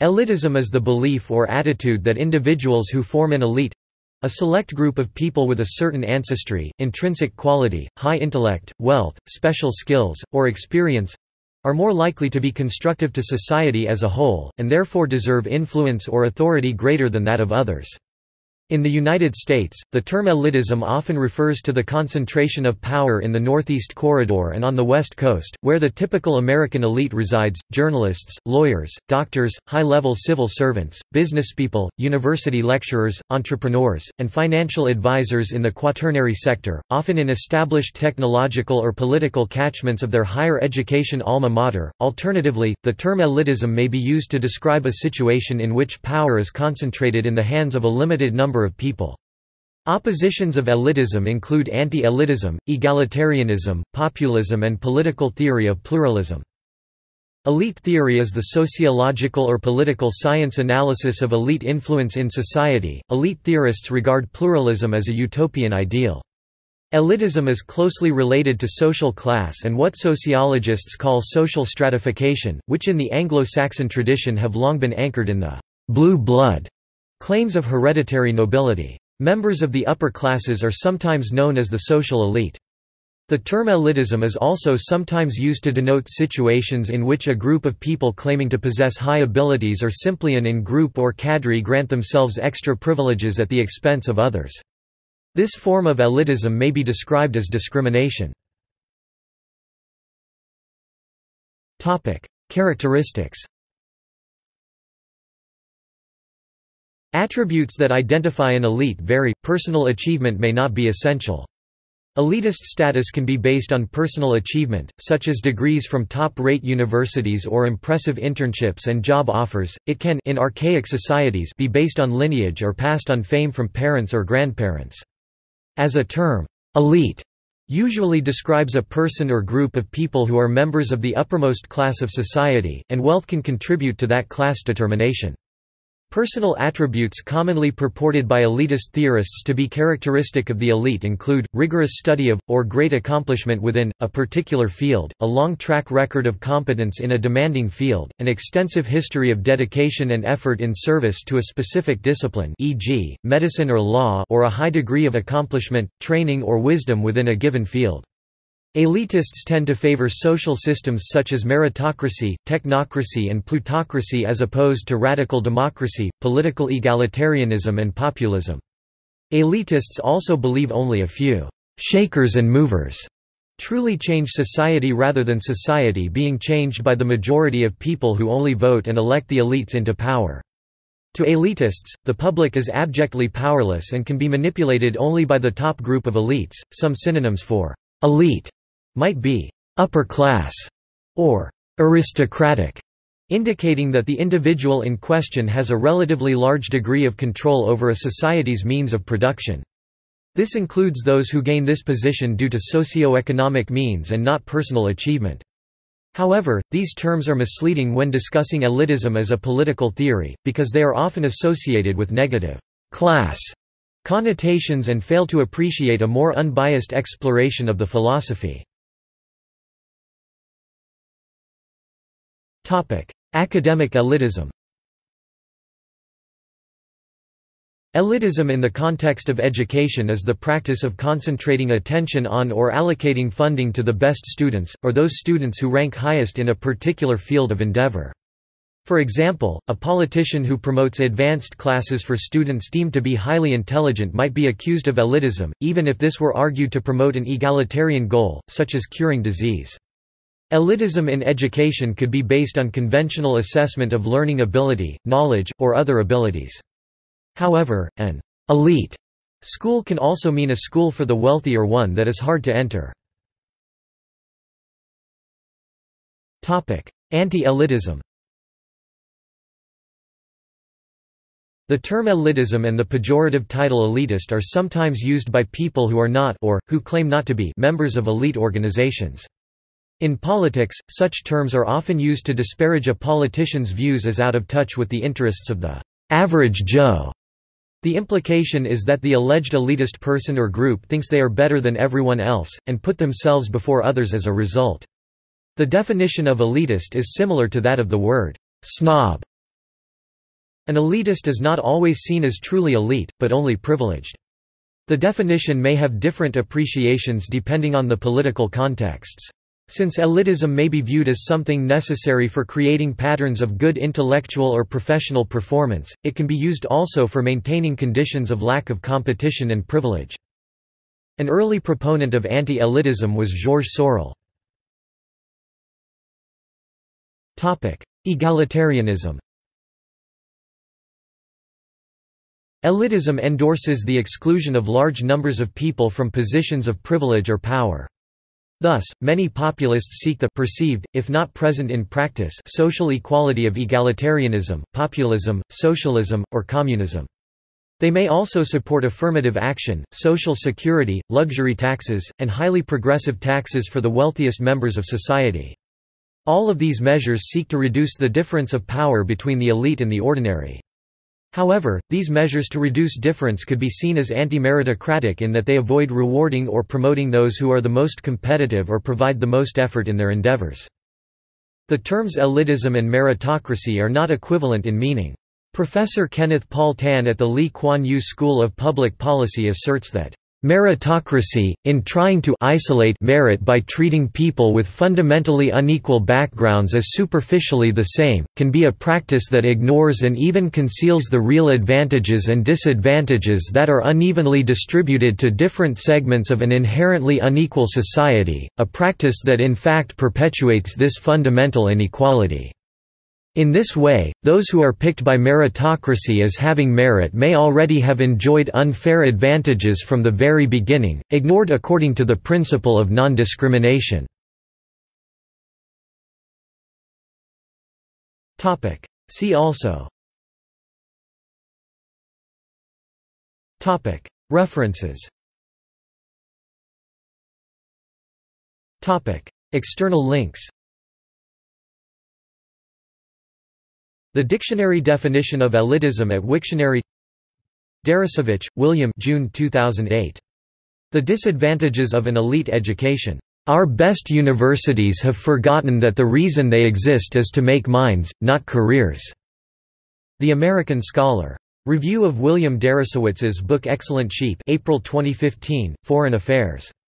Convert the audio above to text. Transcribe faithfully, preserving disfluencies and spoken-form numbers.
Elitism is the belief or attitude that individuals who form an elite—a select group of people with a certain ancestry, intrinsic quality, high intellect, wealth, special skills, or experience—are more likely to be constructive to society as a whole, and therefore deserve influence or authority greater than that of others. In the United States, the term elitism often refers to the concentration of power in the Northeast Corridor and on the West Coast, where the typical American elite resides: journalists, lawyers, doctors, high-level civil servants, businesspeople, university lecturers, entrepreneurs, and financial advisors in the quaternary sector, often in established technological or political catchments of their higher education alma mater. Alternatively, the term elitism may be used to describe a situation in which power is concentrated in the hands of a limited number of people. Oppositions of elitism include anti-elitism, egalitarianism, populism, and political theory of pluralism. Elite theory is the sociological or political science analysis of elite influence in society. Elite theorists regard pluralism as a utopian ideal. Elitism is closely related to social class and what sociologists call social stratification, which in the Anglo-Saxon tradition have long been anchored in the blue blood claims of hereditary nobility. Members of the upper classes are sometimes known as the social elite. The term elitism is also sometimes used to denote situations in which a group of people claiming to possess high abilities or simply an in-group or cadre grant themselves extra privileges at the expense of others. This form of elitism may be described as discrimination. Topic: Characteristics. Attributes that identify an elite vary. Personal achievement may not be essential. Elitist status can be based on personal achievement, such as degrees from top-rate universities or impressive internships and job offers. It can, in archaic societies, be based on lineage or passed on fame from parents or grandparents. As a term, elite usually describes a person or group of people who are members of the uppermost class of society, and wealth can contribute to that class determination. Personal attributes commonly purported by elitist theorists to be characteristic of the elite include, rigorous study of, or great accomplishment within, a particular field, a long track record of competence in a demanding field, an extensive history of dedication and effort in service to a specific discipline, for example, medicine or law, or a high degree of accomplishment, training or wisdom within a given field. Elitists tend to favor social systems such as meritocracy, technocracy and plutocracy as opposed to radical democracy, political egalitarianism and populism. Elitists also believe only a few «shakers and movers» truly change society rather than society being changed by the majority of people who only vote and elect the elites into power. To elitists, the public is abjectly powerless and can be manipulated only by the top group of elites. Some synonyms for «elite» might be «upper class» or «aristocratic», indicating that the individual in question has a relatively large degree of control over a society's means of production. This includes those who gain this position due to socio-economic means and not personal achievement. However, these terms are misleading when discussing elitism as a political theory, because they are often associated with negative «class» connotations and fail to appreciate a more unbiased exploration of the philosophy. Academic elitism. Elitism in the context of education is the practice of concentrating attention on or allocating funding to the best students, or those students who rank highest in a particular field of endeavor. For example, a politician who promotes advanced classes for students deemed to be highly intelligent might be accused of elitism, even if this were argued to promote an egalitarian goal, such as curing disease. Elitism in education could be based on conventional assessment of learning ability, knowledge, or other abilities. However, an elite school can also mean a school for the wealthy or one that is hard to enter. Anti-elitism. The term elitism and the pejorative title elitist are sometimes used by people who are not or, who claim not to be members of elite organizations. In politics, such terms are often used to disparage a politician's views as out of touch with the interests of the average Joe. The implication is that the alleged elitist person or group thinks they are better than everyone else, and put themselves before others as a result. The definition of elitist is similar to that of the word snob. An elitist is not always seen as truly elite, but only privileged. The definition may have different appreciations depending on the political contexts. Since elitism may be viewed as something necessary for creating patterns of good intellectual or professional performance, it can be used also for maintaining conditions of lack of competition and privilege. An early proponent of anti-elitism was Georges Sorel. Egalitarianism. Elitism endorses the exclusion of large numbers of people from positions of privilege or power. Thus, many populists seek the perceived, if not present in practice, social equality of egalitarianism, populism, socialism, or communism. They may also support affirmative action, social security, luxury taxes, and highly progressive taxes for the wealthiest members of society. All of these measures seek to reduce the difference of power between the elite and the ordinary. However, these measures to reduce difference could be seen as anti-meritocratic in that they avoid rewarding or promoting those who are the most competitive or provide the most effort in their endeavors. The terms elitism and meritocracy are not equivalent in meaning. Professor Kenneth Paul Tan at the Lee Kuan Yew School of Public Policy asserts that meritocracy, in trying to isolate merit by treating people with fundamentally unequal backgrounds as superficially the same, can be a practice that ignores and even conceals the real advantages and disadvantages that are unevenly distributed to different segments of an inherently unequal society, a practice that in fact perpetuates this fundamental inequality. In this way, those who are picked by meritocracy as having merit may already have enjoyed unfair advantages from the very beginning, ignored according to the principle of non-discrimination. See also References. External links. The dictionary definition of elitism at Wiktionary. Deresiewicz, William. June two thousand eight. The Disadvantages of an Elite Education. Our best universities have forgotten that the reason they exist is to make minds, not careers. The American Scholar. Review of William Deresiewicz's book Excellent Sheep. April twenty fifteen. Foreign Affairs.